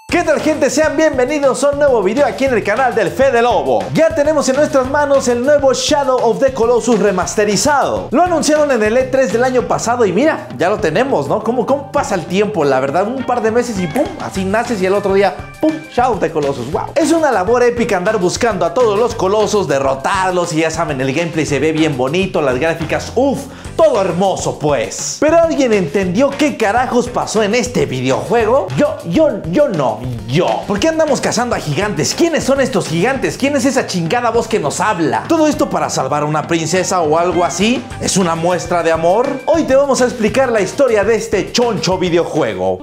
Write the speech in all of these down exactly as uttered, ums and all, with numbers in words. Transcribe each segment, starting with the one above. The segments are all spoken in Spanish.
¿Qué tal, gente? Sean bienvenidos a un nuevo video aquí en el canal del Fede Lobo. Ya tenemos en nuestras manos el nuevo Shadow of the Colossus remasterizado. Lo anunciaron en el E tres del año pasado y mira, ya lo tenemos, ¿no? ¿Cómo, cómo pasa el tiempo? La verdad, un par de meses y pum, así naces y el otro día, pum, Shadow of the Colossus, wow. Es una labor épica andar buscando a todos los colosos, derrotarlos y ya saben, el gameplay se ve bien bonito, las gráficas, uff, todo hermoso pues. ¿Pero alguien entendió qué carajos pasó en este videojuego? Yo, yo, yo no. Yo. ¿Por qué andamos cazando a gigantes? ¿Quiénes son estos gigantes? ¿Quién es esa chingada voz que nos habla? ¿Todo esto para salvar a una princesa o algo así? ¿Es una muestra de amor? Hoy te vamos a explicar la historia de este choncho videojuego.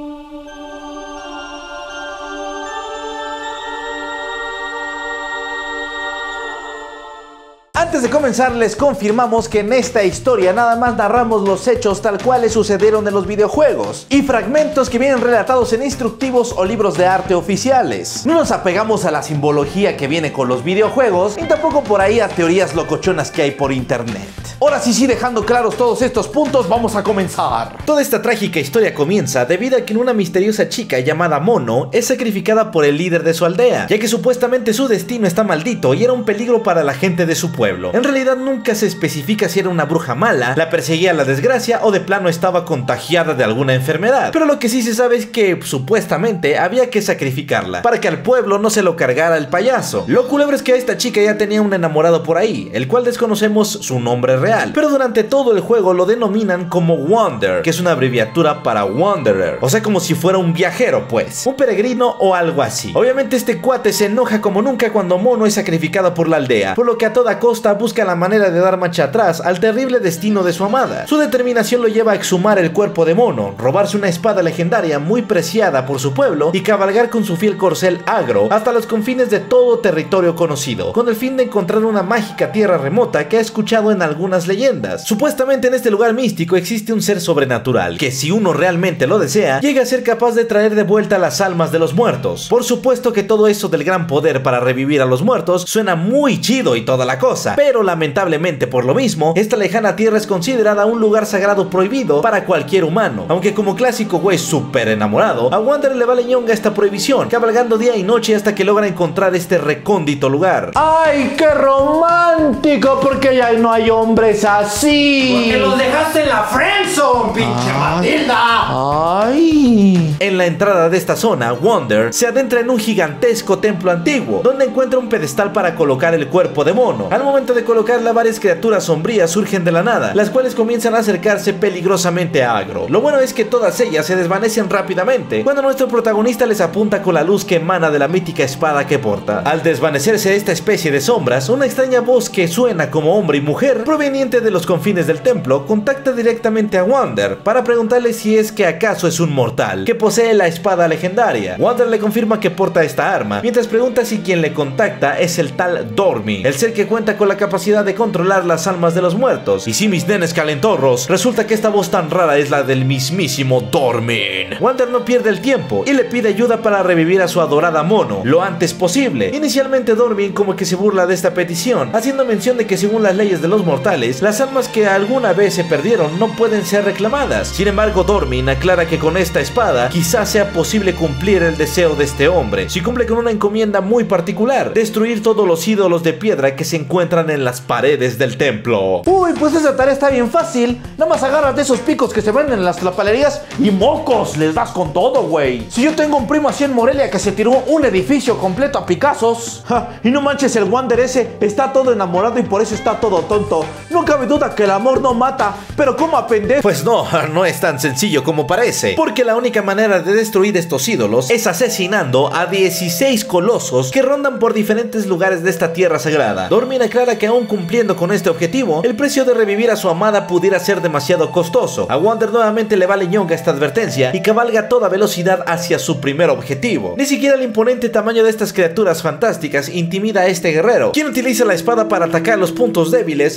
Antes de comenzar, les confirmamos que en esta historia nada más narramos los hechos tal cuales sucedieron en los videojuegos y fragmentos que vienen relatados en instructivos o libros de arte oficiales. No nos apegamos a la simbología que viene con los videojuegos y tampoco por ahí a teorías locochonas que hay por internet. Ahora sí, sí, dejando claros todos estos puntos, vamos a comenzar. Toda esta trágica historia comienza debido a que una misteriosa chica llamada Mono es sacrificada por el líder de su aldea, ya que supuestamente su destino está maldito y era un peligro para la gente de su pueblo. En realidad nunca se especifica si era una bruja mala, la perseguía la desgracia o de plano estaba contagiada de alguna enfermedad. Pero lo que sí se sabe es que supuestamente había que sacrificarla para que al pueblo no se lo cargara el payaso. Lo culebro es que esta chica ya tenía un enamorado por ahí, el cual desconocemos su nombre real, pero durante todo el juego lo denominan como Wander, que es una abreviatura para Wanderer, o sea, como si fuera un viajero pues, un peregrino o algo así. Obviamente este cuate se enoja como nunca cuando Mono es sacrificada por la aldea, por lo que a toda costa busca la manera de dar marcha atrás al terrible destino de su amada. Su determinación lo lleva a exhumar el cuerpo de Mono, robarse una espada legendaria muy preciada por su pueblo y cabalgar con su fiel corcel Agro hasta los confines de todo territorio conocido, con el fin de encontrar una mágica tierra remota que ha escuchado en algunas leyendas. Supuestamente en este lugar místico existe un ser sobrenatural que, si uno realmente lo desea, llega a ser capaz de traer de vuelta las almas de los muertos. Por supuesto que todo eso del gran poder para revivir a los muertos suena muy chido y toda la cosa, pero lamentablemente por lo mismo, esta lejana tierra es considerada un lugar sagrado prohibido para cualquier humano, aunque como clásico güey súper enamorado, a Wander le vale ñonga esta prohibición, cabalgando día y noche hasta que logra encontrar este recóndito lugar. ¡Ay, qué romántico! Porque ya no hay hombres así. Porque los dejaste en la friendzone, pinche Matilda. ¡Ay! En la entrada de esta zona, Wander se adentra en un gigantesco templo antiguo, donde encuentra un pedestal para colocar el cuerpo de Mono. Al momento de colocarla, varias criaturas sombrías surgen de la nada, las cuales comienzan a acercarse peligrosamente a Agro. Lo bueno es que todas ellas se desvanecen rápidamente cuando nuestro protagonista les apunta con la luz que emana de la mítica espada que porta. Al desvanecerse esta especie de sombras, una extraña voz que suena como hombre y mujer, proveniente de los confines del templo, contacta directamente a Wander para preguntarle si es que acaso es un mortal que posee la espada legendaria. Wander le confirma que porta esta arma, mientras pregunta si quien le contacta es el tal Dormin, el ser que cuenta con la capacidad de controlar las almas de los muertos. Y si mis nenes calentorros, resulta que esta voz tan rara es la del mismísimo Dormin. Wander no pierde el tiempo y le pide ayuda para revivir a su adorada Mono lo antes posible. Inicialmente Dormin como que se burla de esta petición, haciendo mención de que según las leyes de los mortales, las almas que alguna vez se perdieron no pueden ser reclamadas. Sin embargo, Dormin aclara que con esta espada quizás sea posible cumplir el deseo de este hombre, si cumple con una encomienda muy particular: destruir todos los ídolos de piedra que se encuentran en las paredes del templo. Uy, pues esa tarea está bien fácil. Nada más agarras de esos picos que se venden en las tlapalerías y mocos, les das con todo, güey. Si yo tengo un primo así en Morelia que se tiró un edificio completo a picazos, ja, y no manches, el Wander ese está todo enamorado y por eso está todo tonto. No cabe duda que el amor no mata, pero ¿cómo a pendejo? Pues no, no es tan sencillo como parece, porque la única manera de destruir estos ídolos es asesinando a dieciséis colosos que rondan por diferentes lugares de esta tierra sagrada. Dormin aclara que aún cumpliendo con este objetivo, el precio de revivir a su amada pudiera ser demasiado costoso. A Wander nuevamente le vale ñonga esta advertencia y cabalga a toda velocidad hacia su primer objetivo. Ni siquiera el imponente tamaño de estas criaturas fantásticas intimida a este guerrero, quien utiliza la espada para atacar los puntos débiles de cada uno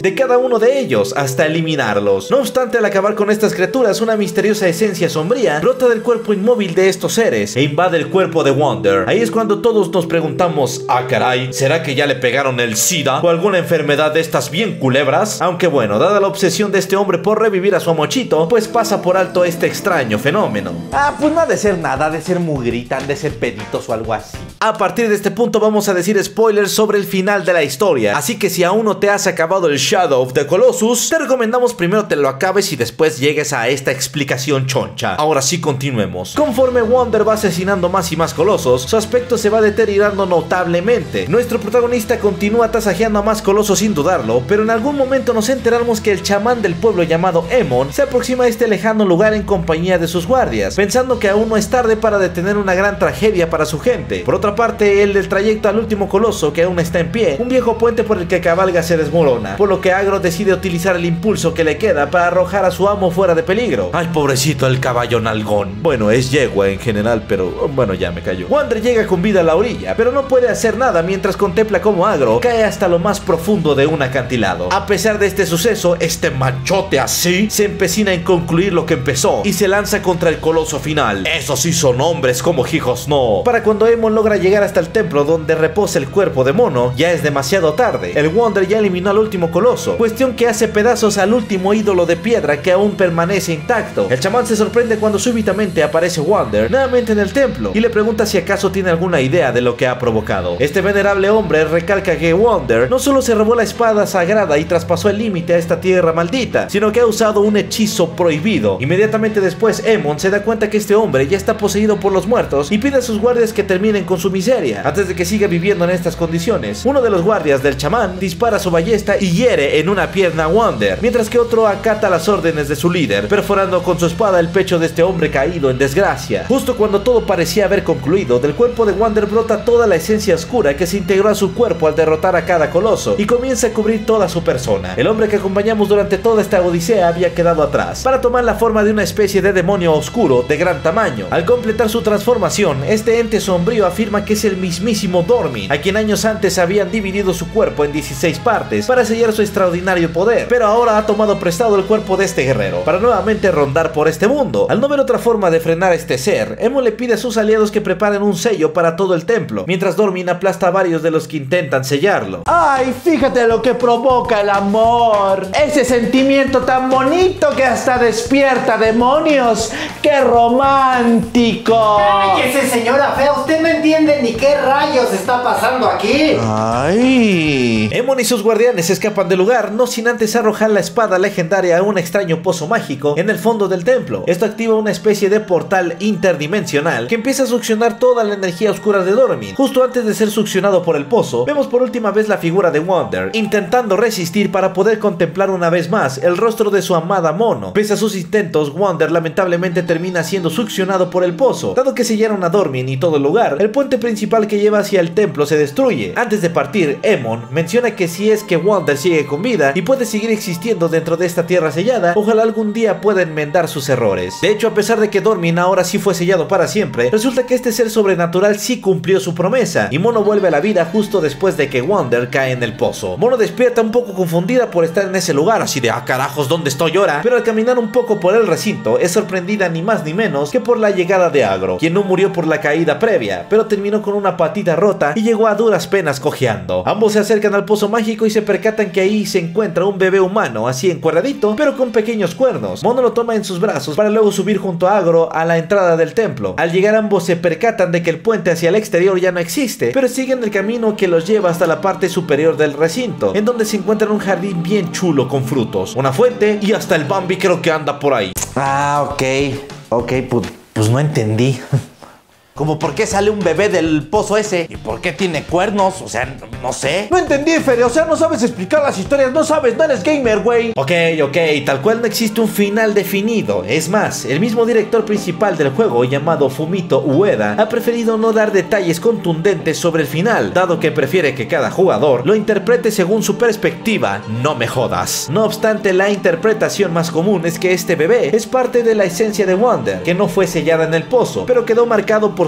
uno de ellos hasta eliminarlos. No obstante, al acabar con estas criaturas, una misteriosa esencia sombría brota del cuerpo inmóvil de estos seres e invade el cuerpo de Wander. Ahí es cuando todos nos preguntamos, ah caray, ¿será que ya le pegaron el SIDA o alguna enfermedad de estas bien culebras? Aunque bueno, dada la obsesión de este hombre por revivir a su amochito, pues pasa por alto este extraño fenómeno. Ah, pues no ha de ser nada, ha de ser mugrita, han de ser peditos o algo así. A partir de este punto vamos a decir spoilers sobre el final de la historia, así que si aún no te has acabado el Shadow of the Colossus, te recomendamos primero te lo acabes y después llegues a esta explicación choncha. Ahora sí, continuemos. Conforme Wander va asesinando más y más colosos, su aspecto se va deteriorando notablemente. Nuestro protagonista continúa tasajeando a más colosos sin dudarlo, pero en algún momento nos enteramos que el chamán del pueblo llamado Emon se aproxima a este lejano lugar en compañía de sus guardias, pensando que aún no es tarde para detener una gran tragedia para su gente. Por otra parte, el del trayecto al último coloso que aún está en pie, un viejo puente por el que cabalga se desmorona, por lo que Agro decide utilizar el impulso que le queda para arrojar a su amo fuera de peligro. Ay, pobrecito el caballo nalgón. Bueno, es yegua en general, pero bueno, ya me cayó. Wander llega con vida a la orilla, pero no puede hacer nada mientras contempla cómo Agro cae hasta lo más profundo de un acantilado. A pesar de este suceso, este machote así se empecina en concluir lo que empezó y se lanza contra el coloso final. Esos sí son hombres como hijos no. Para cuando Emon logra llegar hasta el templo donde reposa el cuerpo de Mono, ya es demasiado tarde. El Wander ya eliminó al último coloso, cuestión que hace pedazos al último ídolo de piedra que aún permanece intacto. El chamán se sorprende cuando súbitamente aparece Wander nuevamente en el templo y le pregunta si acaso tiene alguna idea de lo que ha provocado. Este venerable hombre recalca que Wander no solo se robó la espada sagrada y traspasó el límite a esta tierra maldita, sino que ha usado un hechizo prohibido. Inmediatamente después, Emon se da cuenta que este hombre ya está poseído por los muertos y pide a sus guardias que terminen con su miseria antes de que siga viviendo en estas condiciones. Uno de los guardias del chamán dispara su ballesta y hiere en una pierna a Wander, mientras que otro acata las órdenes de su líder, perforando con su espada el pecho de este hombre caído en desgracia. Justo cuando todo parecía haber concluido, del cuerpo de Wander brota toda la esencia oscura que se integró a su cuerpo al derrotar a cada coloso y comienza a cubrir toda su persona. El hombre que acompañamos durante toda esta odisea había quedado atrás para tomar la forma de una especie de demonio oscuro de gran tamaño. Al completar su transformación, este ente sombrío afirma que es el mismísimo Dormin, a quien años antes habían dividido su cuerpo en dieciséis partes para sellar su extraordinario poder, pero ahora ha tomado prestado el cuerpo de este guerrero para nuevamente rondar por este mundo. Al no ver otra forma de frenar a este ser, Emon le pide a sus aliados que preparen un sello para todo el templo, mientras Dormin aplasta a varios de los que intentan sellarlo. Ay, fíjate lo que provoca el amor. Ese sentimiento tan bonito que hasta despierta demonios. ¡Qué romántico! ¡Cállese, señora fea! Usted no entiende ni qué rayos está pasando aquí. Ay. Emon y sus guardianes escapan del lugar, no sin antes arrojar la espada legendaria a un extraño pozo mágico en el fondo del templo. Esto activa una especie de portal interdimensional que empieza a succionar toda la energía oscura de Dormin. Justo antes de ser succionado por el pozo, vemos por última vez la figura de Wander, intentando resistir para poder contemplar una vez más el rostro de su amada Mono. Pese a sus intentos, Wander lamentablemente termina siendo succionado por el pozo. Dado que sellaron a Dormin y todo el lugar, el puente principal que lleva hacia el templo se destruye. Antes de partir, Emon menciona que si es que Wander sigue con vida y puede seguir existiendo dentro de esta tierra sellada, ojalá algún día pueda enmendar sus errores. De hecho, a pesar de que Dormin ahora sí fue sellado para siempre, resulta que este ser sobrenatural sí cumplió su promesa y Mono vuelve a la vida justo después de que Wander cae en el pozo. Mono despierta un poco confundida por estar en ese lugar, así de ah carajos, ¿dónde estoy ahora? Pero al caminar un poco por el recinto es sorprendida ni más ni menos que por la llegada de Agro, quien no murió por la caída previa, pero terminó con una patita rota y llegó a duras penas cojeando. Ambos se acercan al pozo mágico y se percatan que ahí se encuentra un bebé humano, así encuadradito, pero con pequeños cuernos. Mono lo toma en sus brazos para luego subir junto a Agro a la entrada del templo. Al llegar ambos se percatan de que el puente hacia el exterior ya no existe, pero siguen el camino que los lleva hasta la parte superior del recinto, en donde se encuentra un jardín bien chulo con frutos, una fuente y hasta el Bambi creo que anda por ahí. Ah, ok. Ok, pues, pues no entendí. Como por qué sale un bebé del pozo ese y por qué tiene cuernos, o sea, no sé. No entendí, Fede, o sea, no sabes explicar las historias, no sabes, no eres gamer, güey. Ok, ok, tal cual no existe un final definido. Es más, el mismo director principal del juego, llamado Fumito Ueda, ha preferido no dar detalles contundentes sobre el final, dado que prefiere que cada jugador lo interprete según su perspectiva. No me jodas. No obstante, la interpretación más común es que este bebé es parte de la esencia de Wander, que no fue sellada en el pozo, pero quedó marcado por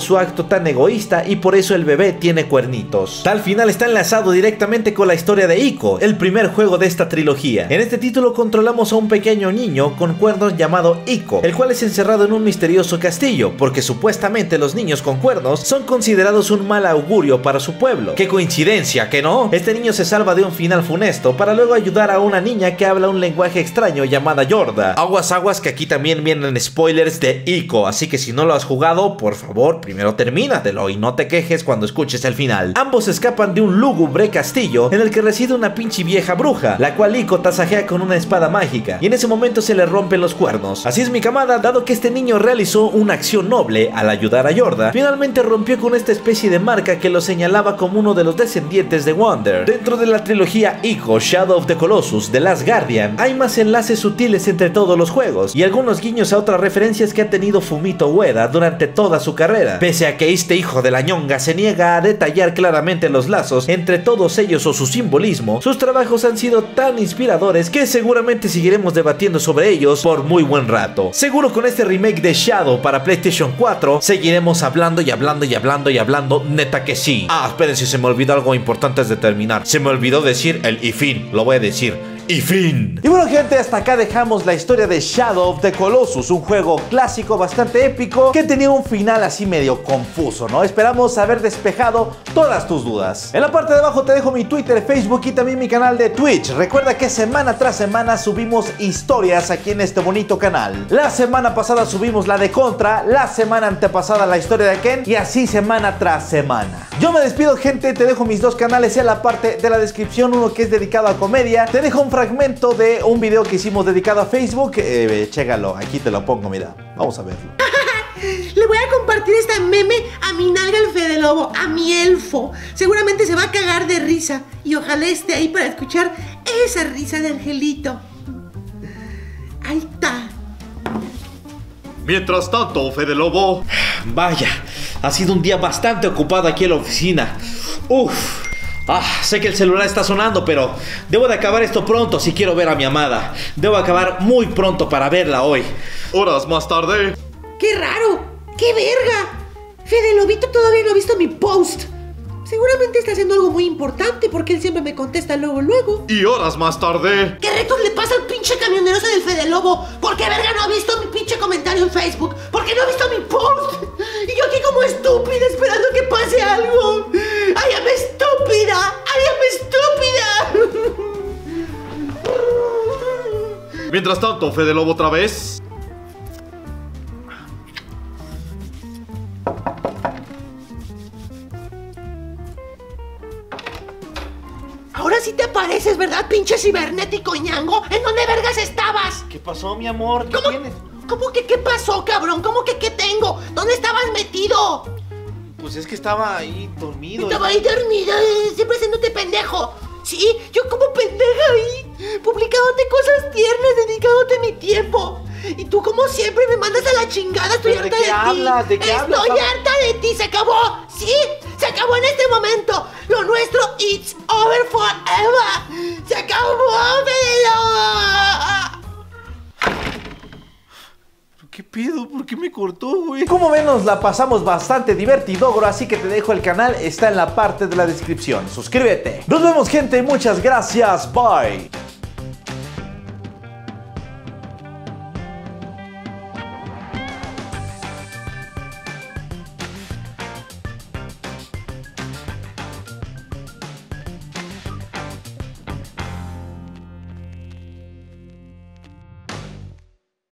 por su acto tan egoísta y por eso el bebé tiene cuernitos. Tal final está enlazado directamente con la historia de Ico, el primer juego de esta trilogía. En este título controlamos a un pequeño niño con cuernos llamado Ico, el cual es encerrado en un misterioso castillo, porque supuestamente los niños con cuernos son considerados un mal augurio para su pueblo. ¡Qué coincidencia, que no! Este niño se salva de un final funesto para luego ayudar a una niña que habla un lenguaje extraño llamada Yorda. Aguas aguas que aquí también vienen spoilers de Ico, así que si no lo has jugado, por favor, primero termínatelo y no te quejes cuando escuches el final. Ambos escapan de un lúgubre castillo en el que reside una pinche vieja bruja, la cual Ico tasajea con una espada mágica, y en ese momento se le rompen los cuernos. Así es, mi camada, dado que este niño realizó una acción noble al ayudar a Yorda, finalmente rompió con esta especie de marca que lo señalaba como uno de los descendientes de Wander. Dentro de la trilogía Ico, Shadow of the Colossus, The Last Guardian, hay más enlaces sutiles entre todos los juegos, y algunos guiños a otras referencias que ha tenido Fumito Ueda durante toda su carrera, pese a que este hijo de la ñonga se niega a detallar claramente los lazos entre todos ellos o su simbolismo. Sus trabajos han sido tan inspiradores que seguramente seguiremos debatiendo sobre ellos por muy buen rato. Seguro con este remake de Shadow para PlayStation cuatro seguiremos hablando y hablando y hablando y hablando, neta que sí. Ah, espérense, se me olvidó algo importante antes de terminar. Se me olvidó decir el y fin, lo voy a decir. Y fin. Y bueno, gente, hasta acá dejamos la historia de Shadow of the Colossus, un juego clásico bastante épico que tenía un final así medio confuso, ¿no? Esperamos haber despejado todas tus dudas. En la parte de abajo te dejo mi Twitter, Facebook y también mi canal de Twitch. Recuerda que semana tras semana subimos historias aquí en este bonito canal. La semana pasada subimos la de Contra, la semana antepasada la historia de Ken y así semana tras semana. Yo me despido, gente, te dejo mis dos canales en la parte de la descripción, uno que es dedicado a comedia. Te dejo un fragmento de un video que hicimos dedicado a Facebook. Eh, chécalo, aquí te lo pongo, mira. Vamos a verlo. Le voy a compartir esta meme a mi nalga el Fede Lobo, a mi elfo. Seguramente se va a cagar de risa. Y ojalá esté ahí para escuchar esa risa de Angelito. Ahí está. Mientras tanto, Fede Lobo. Vaya, ha sido un día bastante ocupado aquí en la oficina. Uf. Ah, sé que el celular está sonando, pero debo de acabar esto pronto si quiero ver a mi amada. Debo acabar muy pronto para verla hoy. Horas más tarde. ¡Qué raro! ¡Qué verga! Fede Lobito todavía no ha visto mi post. Seguramente está haciendo algo muy importante porque él siempre me contesta luego, luego. Y horas más tarde. ¿Qué retos le pasa al pinche camioneroso del Fede Lobo? ¿Por qué verga no ha visto mi pinche comentario en Facebook? ¿Por qué no ha visto mi post? Y yo aquí como estúpida esperando que pase algo. ¡Ay, am estúpida! ¡Ay, am estúpida! Mientras tanto, Fede Lobo otra vez. Ahora sí te apareces, ¿verdad, pinche cibernético ñango? ¿En dónde vergas estabas? ¿Qué pasó, mi amor? ¿Qué ¿Cómo, tienes? ¿Cómo que qué pasó, cabrón? ¿Cómo que qué tengo? ¿Dónde estabas metido? Pues es que estaba ahí dormido. Estaba ahí dormido, eh, siempre haciéndote pendejo. Sí, yo como pendeja ahí, publicándote cosas tiernas, dedicándote mi tiempo. Y tú como siempre me mandas a la chingada, estoy ¿Pero harta de qué de hablas? ti. ¿De qué hablas? Estoy harta de ti, se acabó. Sí, se acabó en este momento. Lo nuestro, it's over forever. Se acabó, Fede. ¿Qué pedo? ¿Por qué me cortó, güey? Como ven, nos la pasamos bastante divertido, bro, así que te dejo el canal, está en la parte de la descripción. Suscríbete. Nos vemos, gente, muchas gracias, bye.